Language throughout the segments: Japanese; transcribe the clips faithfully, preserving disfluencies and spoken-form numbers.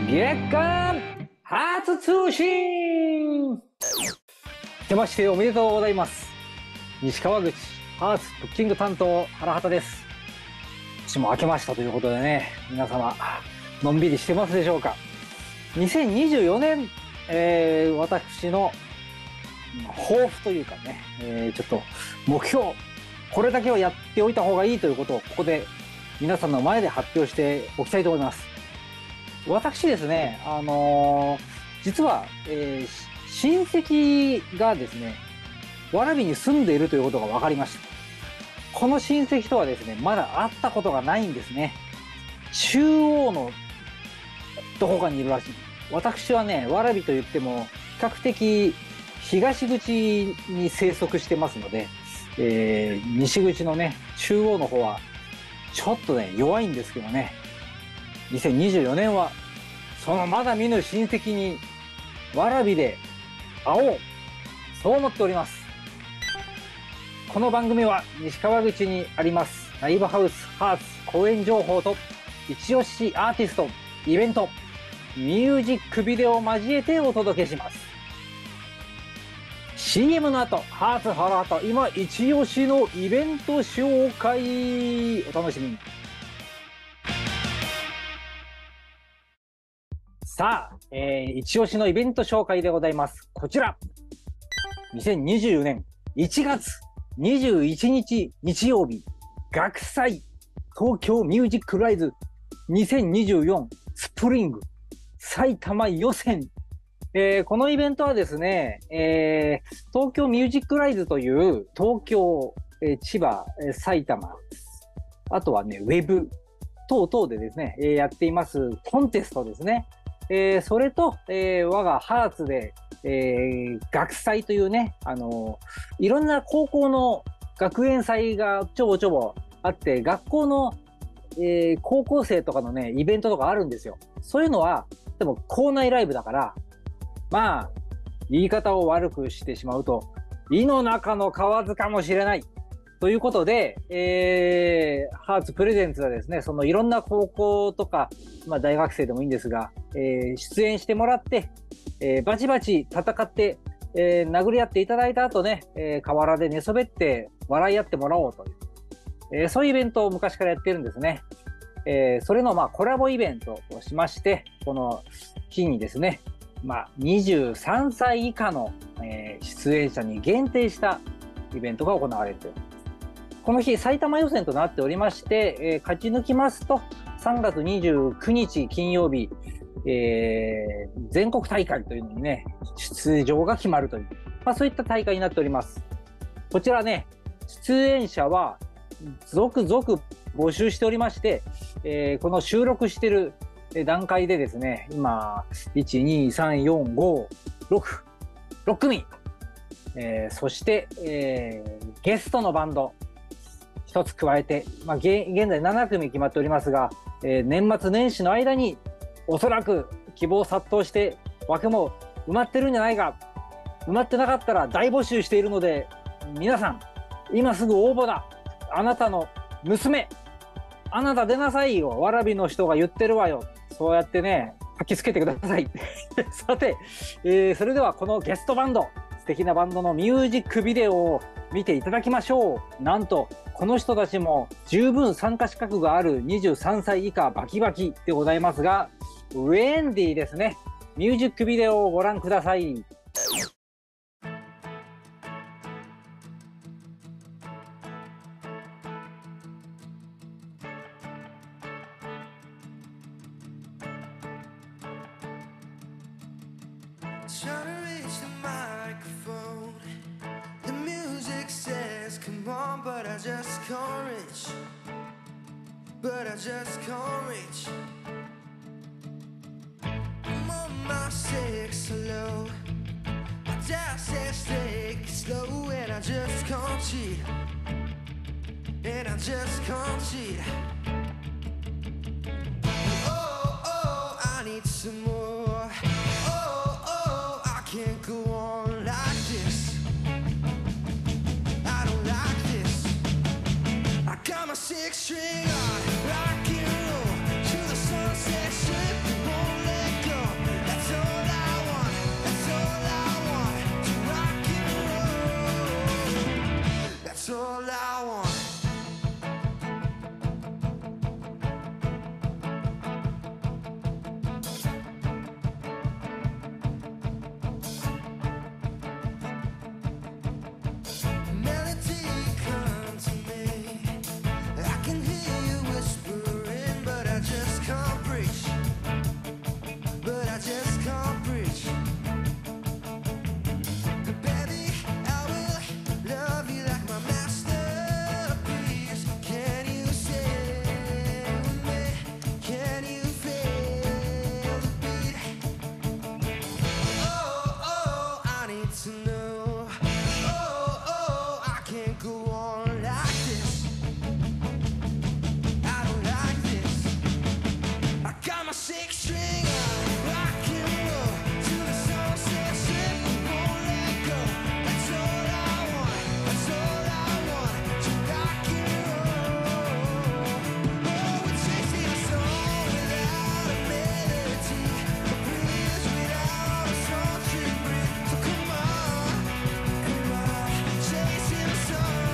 月刊初通信。明けましておめでとうございます。西川口ハーツブッキング担当原畑です。私も明けましたということでね、皆様のんびりしてますでしょうか。にせんにじゅうよねん、えー、私の抱負というかね、えー、ちょっと目標、これだけはやっておいた方がいいということをここで皆さんの前で発表しておきたいと思います。私ですね、あのー、実は、えー、親戚がですね、蕨に住んでいるということが分かりました。この親戚とはですね、まだ会ったことがないんですね。中央のどこかにいるらしい。私はね、蕨と言っても比較的東口に生息してますので、えー、西口のね、中央の方はちょっとね、弱いんですけどね。にせんにじゅうよねんはそのまだ見ぬ親戚に蕨で会おう、そう思っております。この番組は西川口にありますライブハウスハーツ公演情報と一押しアーティスト、イベント、ミュージックビデオを交えてお届けします。 シーエム の後、ハーツ原畑今一押しのイベント紹介、お楽しみに。さあ、えー、一押しのイベント紹介でございます。こちらにせんにじゅうよねんいちがつにじゅういちにち日曜日、学祭東京ミュージックライズにせんにじゅうよんスプリング埼玉予選。えー、このイベントはですね、えー、東京ミュージックライズという東京、えー、千葉、えー、埼玉、あとはね、ウェブ等々でですね、えー、やっていますコンテストですね。えー、それと、えー、我がハーツで、えー、学祭というね、あのー、いろんな高校の学園祭がちょぼちょぼあって、学校の、えー、高校生とかのね、イベントとかあるんですよ。そういうのは、でも校内ライブだから、まあ、言い方を悪くしてしまうと、井の中の蛙かもしれない。ということで、えー、ハーツプレゼンツはですね、そのいろんな高校とか、まあ大学生でもいいんですが、えー、出演してもらって、えー、バチバチ戦って、えー、殴り合っていただいた後ね、えー、河原で寝そべって笑い合ってもらおうという、えー、そういうイベントを昔からやってるんですね。えー、それのまあコラボイベントをしまして、この日にですね、まあにじゅうさんさい以下の、えー、出演者に限定したイベントが行われている。この日、埼玉予選となっておりまして、えー、勝ち抜きますと、さんがつにじゅうくにち金曜日、えー、全国大会というのにね、出場が決まるという、まあ、そういった大会になっております。こちらね、出演者は続々募集しておりまして、えー、この収録している段階でですね、今、いち、に、さん、よん、ご、ろく、ろっくみ、えー、そして、えー、ゲストのバンド、一つ加えて、まあ、現在ななくみ決まっておりますが、えー、年末年始の間におそらく希望殺到して枠も埋まってるんじゃないか。埋まってなかったら大募集しているので、皆さん今すぐ応募だ。あなたの娘、あなた出なさいよ、蕨の人が言ってるわよ。そうやってね、書きつけてください。さて、えー、それではこのゲストバンド、素敵なバンドのミュージックビデオを見ていただきましょう。なんとこの人たちも十分参加資格があるにじゅうさんさい以下バキバキでございますが、ウェンディですね。ミュージックビデオをご覧ください。 But I just can't reach. But I just can't reach. I'm on my six low. My just says take it slow, and I just can't cheat. And I just can't cheat. Oh, oh, I need some more. Oh, oh, I can't go on like this. Six string on rock and roll to the sunset strip, won't let go. that's all I want. Melody come to me. I can hear you whispering, but I just can't reach. But I just can't reach. Baby, I will love you like my masterpiece. Can you stay with me? Can you feel the beat? Oh, oh, I need to know. Oh, oh, I can't go on like this. I don't like this. I got my six string on, rock and roll to the sunset, strip, won't let go. That's all I want, that's all I want, to rock and roll. Oh, we're chasing a song without a melody, a bridge without a song to breathe. So come on, come on, chasing a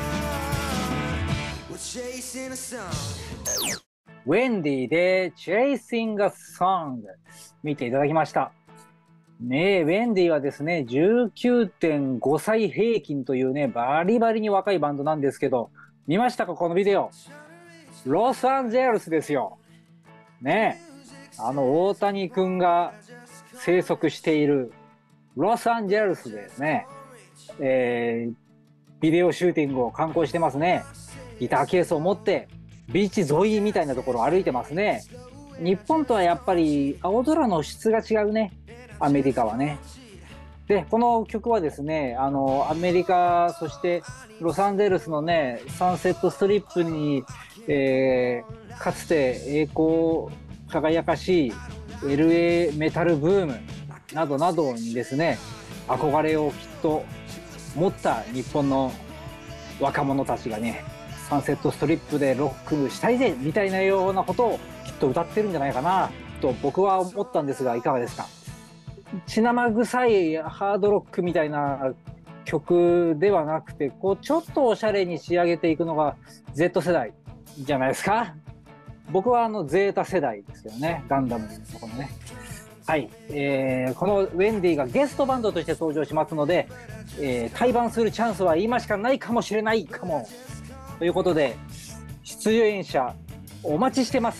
song. We're chasing a song. ウェンディで Chasing a Song 見ていただきました。ねえ、ウェンディはですね、じゅうきゅうてんごさい平均というね、バリバリに若いバンドなんですけど、見ましたかこのビデオ。ロサンゼルスですよ。ねえ、あの大谷くんが生息しているロサンゼルスでね、えー、ビデオシューティングを敢行してますね。ギターケースを持って、ビーチ沿いみたいなところを歩いてますね。日本とはやっぱり青空の質が違うね。アメリカはね。で、この曲はですね、あの、アメリカ、そしてロサンゼルスのね、サンセットストリップに、えー、かつて栄光輝かしい エルエー メタルブームなどなどにですね、憧れをきっと持った日本の若者たちがね、サンセットストリップでロックしたいぜみたいなようなことをきっと歌ってるんじゃないかなと僕は思ったんですが、いかがですか。血生臭いハードロックみたいな曲ではなくて、こうちょっとおしゃれに仕上げていくのが Z 世代じゃないですか。僕はあのゼータ世代ですけどね、ガンダムのところね。はい、えー、このウェンディがゲストバンドとして登場しますので、えー、対バンするチャンスは今しかないかもしれないかもということで、出演者お待ちしてます。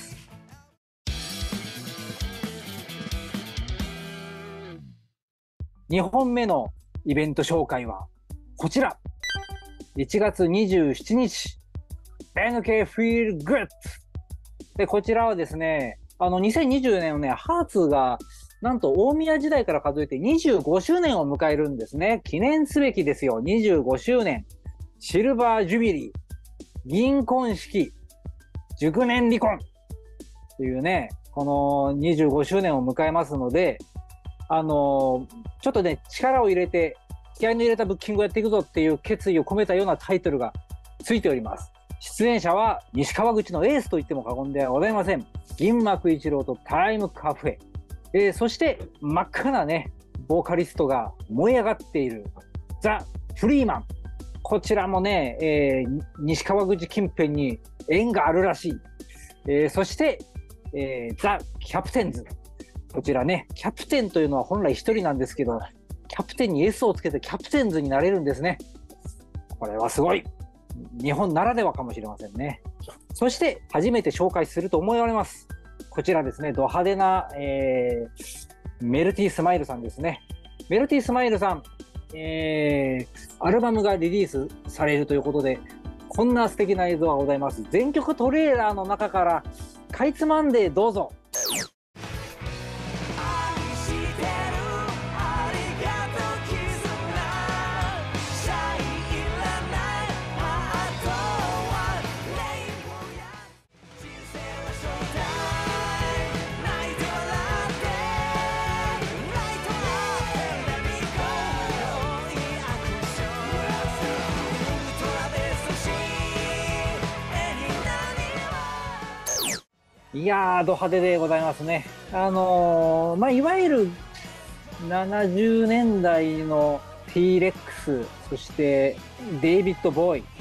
にほんめのイベント紹介はこちら。いちがつにじゅうしちにち エヌケー Feel Good で、こちらはですね、あのにせんにじゅうねんをね、ハーツがなんと大宮時代から数えてにじゅうごしゅうねんを迎えるんですね。記念すべきですよ。にじゅうごしゅうねんシルバージュビリー、銀婚式、熟年離婚というね、このにじゅうごしゅうねんを迎えますので、あのちょっとね、力を入れて気合の入れたブッキングをやっていくぞっていう決意を込めたようなタイトルがついております。出演者は西川口のエースと言っても過言ではございません。銀幕一郎とタイムカフェ、えー、そして真っ赤なねボーカリストが燃え上がっているザ・フリーマン。こちらもね、えー、西川口近辺に縁があるらしい。えー、そして、えー、ザ・キャプテンズ。こちらね、キャプテンというのは本来一人なんですけど、キャプテンに S をつけてキャプテンズになれるんですね。これはすごい。日本ならではかもしれませんね。そして初めて紹介すると思われます。こちらですね、ド派手な、えー、メルティースマイルさんですね。メルティースマイルさん、えー、アルバムがリリースされるということで、こんな素敵な映像がございます。全曲トレーラーの中からかいつまんでどうぞ。いやー、ド派手でございますね。あのー、まあ、いわゆるななじゅうねんだいの T-レックス、そしてデイビッド・ボーイ、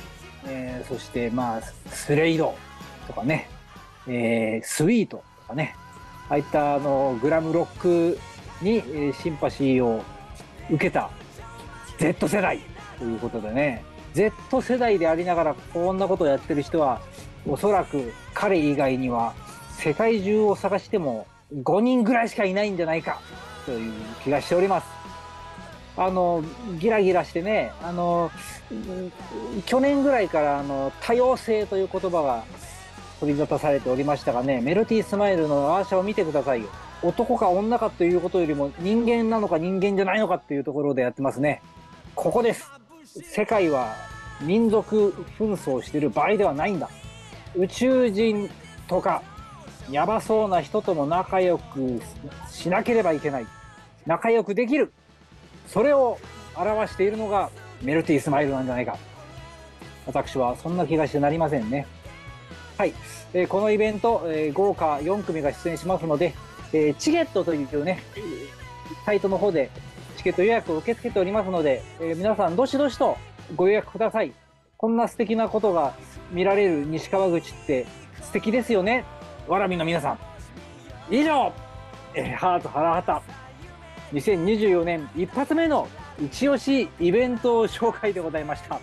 えー、そしてまあスレイドとかね、えー、スイートとかね、ああいったあのグラムロックに、えー、シンパシーを受けた Z 世代ということでね、 Z 世代でありながらこんなことをやってる人はおそらく彼以外には世界中を探してもごにんぐらいしかいないんじゃないかという気がしております。あのギラギラしてね、あの去年ぐらいからあの多様性という言葉が取り沙汰されておりましたがね、メルティースマイルのアーシャを見てくださいよ。男か女かということよりも人間なのか人間じゃないのかっていうところでやってますね。ここです。世界は民族紛争してる場合ではないんだ。宇宙人とかやばそうな人とも仲良くしなければいけない。仲良くできる。それを表しているのがメルティースマイルなんじゃないか。私はそんな気がしてなりませんね。はい、えー、このイベント、えー、豪華よん組が出演しますので、えー、チゲットというねサイトの方でチケット予約を受け付けておりますので、えー、皆さんどしどしとご予約ください。こんな素敵なことが見られる西川口って素敵ですよね、わらびの皆さん。以上、えー、ハートハラハタにせんにじゅうよねん一発目の一押しイベント紹介でございました。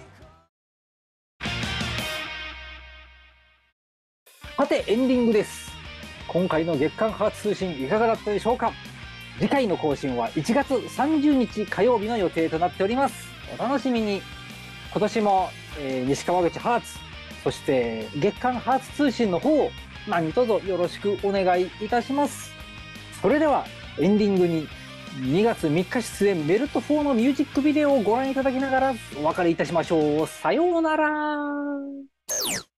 さてエンディングです。今回の月刊ハーツ通信いかがだったでしょうか。次回の更新はいちがつさんじゅうにち火曜日の予定となっております。お楽しみに。今年も、えー、西川口ハーツ、そして月刊ハーツ通信の方を何卒よろしくお願いいたします。それではエンディングににがつみっか出演メルトフォーのミュージックビデオをご覧いただきながらお別れいたしましょう。さようなら。